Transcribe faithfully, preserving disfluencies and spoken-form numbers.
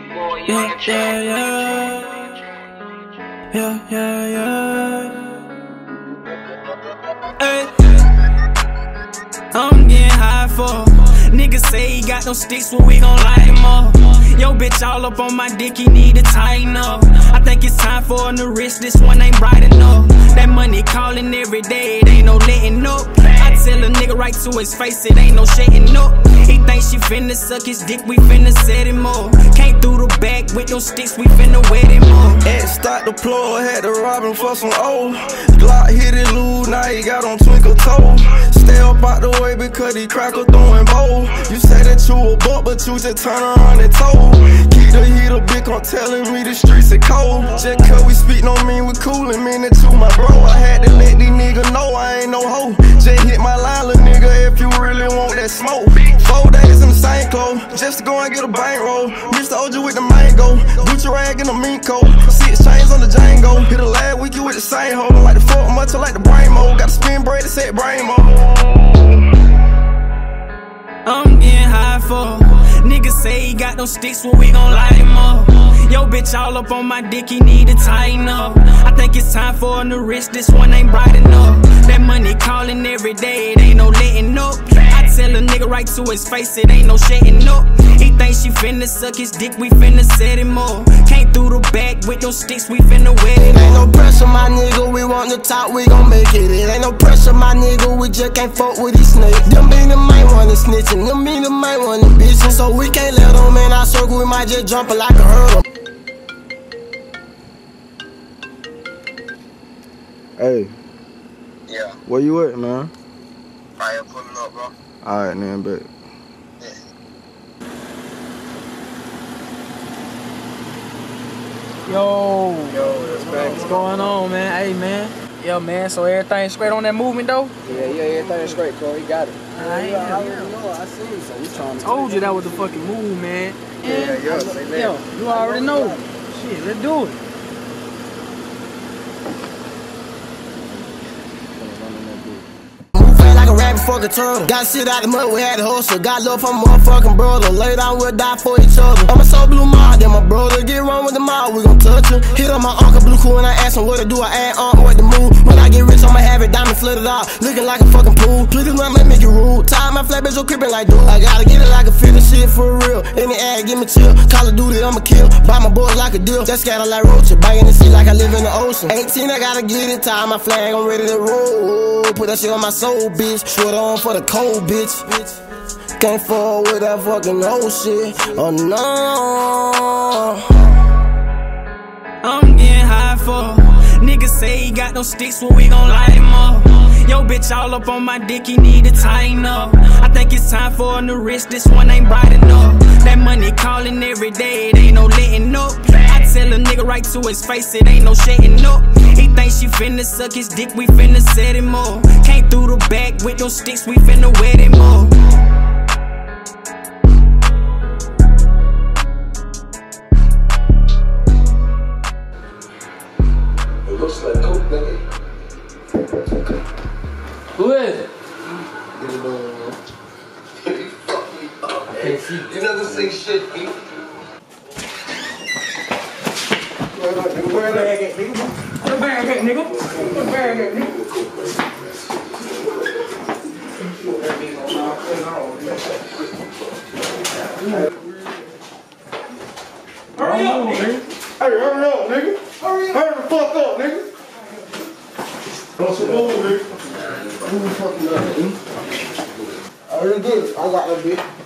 Yeah, yeah, yeah. Yeah, yeah, yeah. Hey. I'm getting high for niggas say he got no sticks, well we gon' light him up. Yo bitch all up on my dick, he need to tighten up. I think it's time for a new wrist, this one ain't bright enough. That money calling every day, it ain't no letting up. I tell a nigga right to his face, it ain't no shutting up. He thinks she finna suck his dick, we finna set him up. Came through the back with no sticks, we finna wet him up. Ex stock deployed, had to rob him for some old. Glock hit it loose, now he got on twinkle toe. Stay up out the way because he cracker throwing bowl. You say that you a buck, but you just turn around and told. Keep the heat up, bitch, I'm telling me the streets are cold. Just cause we speak don't mean we cool, and mean it to my bro. I had to let these niggas know I ain't no hoe. Just hit my line, little nigga, if you really want that smoke. Four days in the same clothes, just to go and get a bankroll. Mister O G with the mango, Gucci rag and a mink coat. Six chains on the Django. Hit a last week, you with the same hoe. Like the fuck much, I like the brain mode. Got a spin braid that said brain mode. I'm getting high for niggas say he got no sticks, well we gon' light him up. Yo bitch all up on my dick, he need to tighten up. I think it's time for a new wrist, this one ain't bright enough. That money calling every day, it ain't no letting up. I tell a nigga right to his face, it ain't no shutting up. He thinks she finna suck his dick, we finna set him up. Came through the back with no sticks, we finna wet him up. Ain't no pressure, my nigga, we want the top, we gon' make it. It ain't no pressure, my nigga, we just can't fuck with these snakes. Them be the main one that snitching, them be the main one that bitchin'. So we can't let them in our circle, we might just jump like a hurdle. Hey. Yeah. Where you at, man? Right here pulling up, bro. Alright, man, bet. Yeah. Yo, Yo, that's back. what's going on, man? Hey, man. Yeah, man, so everything straight on that movement, though? Yeah, yeah, everything's straight, bro. He got it. I ain't I already know, I see it, so we trying to... told you that was the fucking move, man. Yeah, yeah, say that. Yo, you already know. Shit, let's do it. Fuck a turtle. Got shit out the mud, we had to hustle. Got love for my motherfucking brother. Lay down, we'll die for each other. I'm a soul blue mob, then my brother. Get wrong with the mob, we gon' touch him. Hit on my uncle blue cool and I ask him what to do. I add on what to move. When I get rich, I'ma have it diamond flooded out. Looking like a fucking pool. Please don't let me get rude. Tie my flat bitch, yo crippin' like dude. I gotta get it like a fitting shit for real. Any ad, give me chill. Call of Duty, I'ma kill. Buy my boys like a deal. Just scatter like roaches. Banging the sea like I live in the ocean. eighteen, I gotta get it. Tie my flag, I'm ready to roll. Put that shit on my soul, bitch. Short on for the cold, bitch. Can't fall with that fucking old shit. Oh no. I'm getting high for niggas say he got no sticks, well we gon' light him up. Yo bitch all up on my dick, he need to tighten up. I think it's time for a new wrist, this one ain't bright enough. That money calling every day, it ain't no letting up. I tell a nigga right to his face, it ain't no shutting up. He thinks she finna suck his dick, we finna set him up. Came through the back with no sticks, we finna wet him up. It looks like coke, nigga. Who is it? Get it on, man. You fuck me up, man. You never say shit, B. Where the bag at, nigga? Where the bag at, nigga? Where the bag at, nigga? Hurry up, nigga. Hey, hurry up, nigga. Hurry up. Hurry the fuck up, nigga. What's the move, nigga? Move the fucking up, nigga. Already good. I got that bitch.